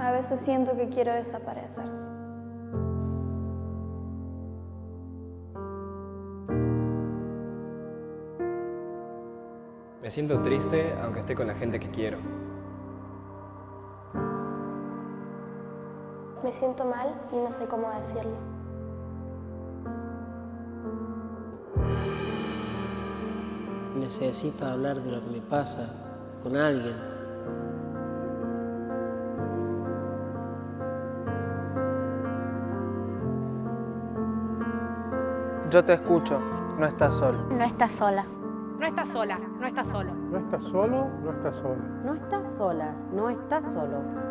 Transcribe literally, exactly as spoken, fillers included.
A veces siento que quiero desaparecer. Me siento triste aunque esté con la gente que quiero. Me siento mal y no sé cómo decirlo. Necesito hablar de lo que me pasa con alguien. Yo te escucho, no estás solo. No estás sola. No estás sola, no estás solo. No estás solo, no estás sola. No estás sola, no estás solo.